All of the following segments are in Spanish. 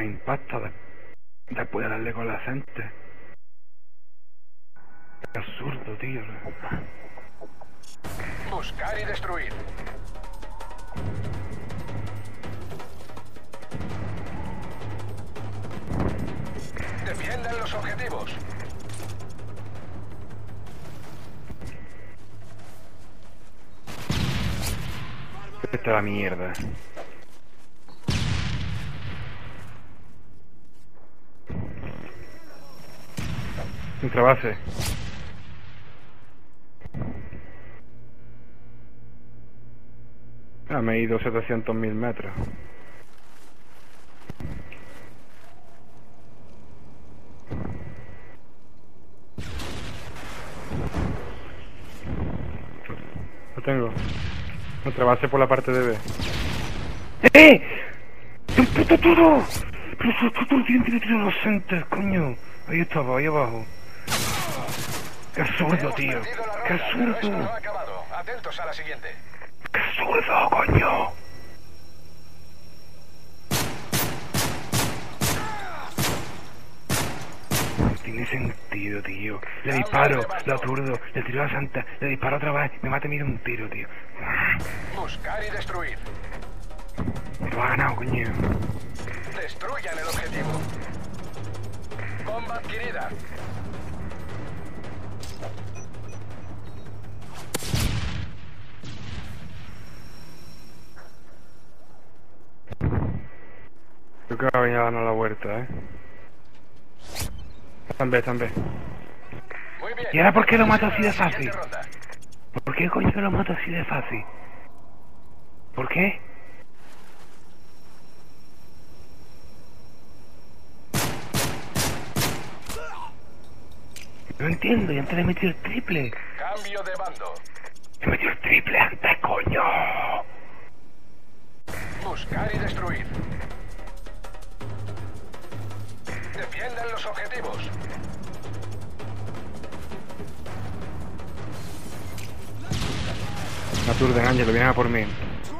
3 impactos después de darle con la gente. Qué absurdo, tío. Buscar y destruir. Defiendan los objetivos. Esta es la mierda. Nuestra base. Ah, me he ido 700.000 metros. Lo tengo. Nuestra base por la parte de B. ¡Eh! ¡El puto toro! ¡Pero el puto toro tiene tiro inocentes, coño! Ahí estaba, ahí abajo. ¡Qué absurdo, tío! ¡Qué absurdo! Esto no ha acabado. Atentos a la siguiente. ¡Qué absurdo, coño! No tiene sentido, tío. Le disparo, lo aturdo, le tiro a la santa, le disparo otra vez, me mata y me da un tiro, tío. Buscar y destruir. Lo ha ganado, coño. Destruyan el objetivo. Bomba adquirida. Creo que va a venir a darnos la vuelta, Están B. Muy bien. ¿Y ahora por qué lo mato así de La fácil? siguiente ronda. ¿Por qué coño lo mato así de fácil? ¿Por qué? No entiendo, y antes le metí el triple. Cambio de bando. Le metí el triple antes, coño. Buscar y destruir. Defiendan los objetivos. Me aturden, Ángelo, vienen a por mí.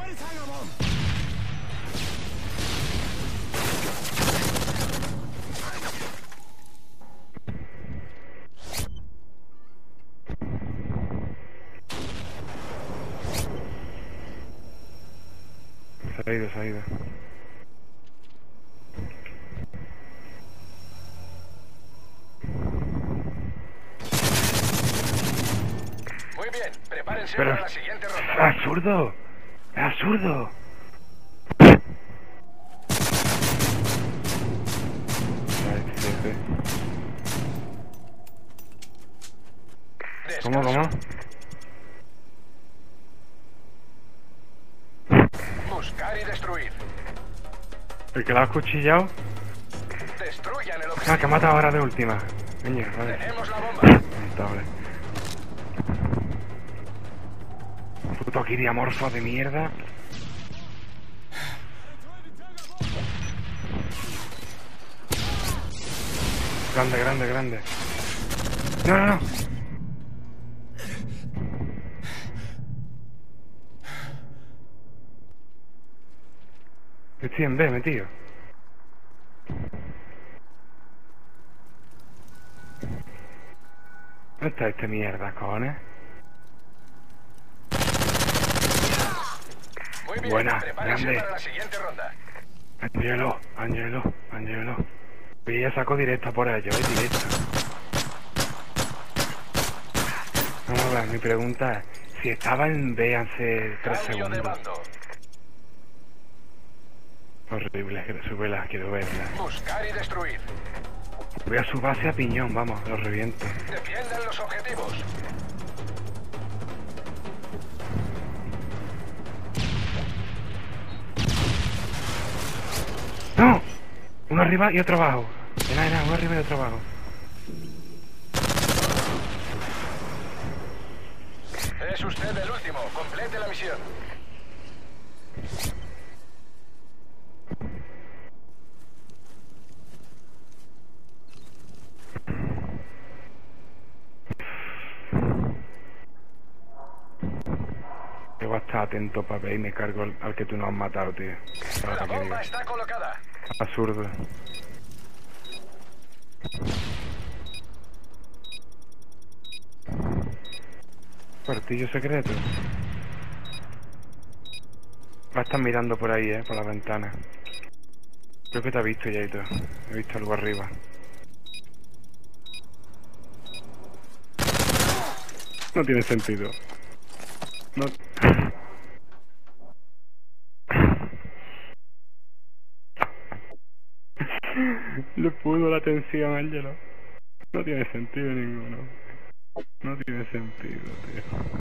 Se ha ido. Muy bien. Prepárense Pero para la siguiente es ronda. absurdo. Es absurdo. ¿Cómo? Buscar y destruir. ¿El que la ha cuchillado? Destruyan el Ah, objetivo. que mata ahora de última. Coño, vale. Tenemos la bomba. Lamentable. Puto quiriamorfo de mierda. Grande. No. Estoy en B, metido. ¿Dónde está este mierda, cojones? Muy bien. Buena, Prepárense grande. para la siguiente ronda. Angelo. Y ya saco directa por ello, directa. Vamos a ver, mi pregunta es, si estaba en B hace 3 Cambio de segundos. bando. Horrible, súbela, quiero verla. Buscar y destruir. Voy a su base a piñón, vamos, lo reviento. Defiendan los objetivos. ¡No! Uno arriba y otro abajo. Nada, uno arriba y otro abajo. Es usted el último. Complete la misión. Debo estar atento para ver y me cargo al que tú no has matado, tío. La Ahora que digo. bomba está colocada. Absurdo. Portillo secreto. Va a estar mirando por ahí, por la ventana. Creo que te ha visto ya y todo. He visto algo arriba. No tiene sentido. No. Le pudo la tensión a Angelo. No tiene sentido ninguno. No tiene sentido, tío.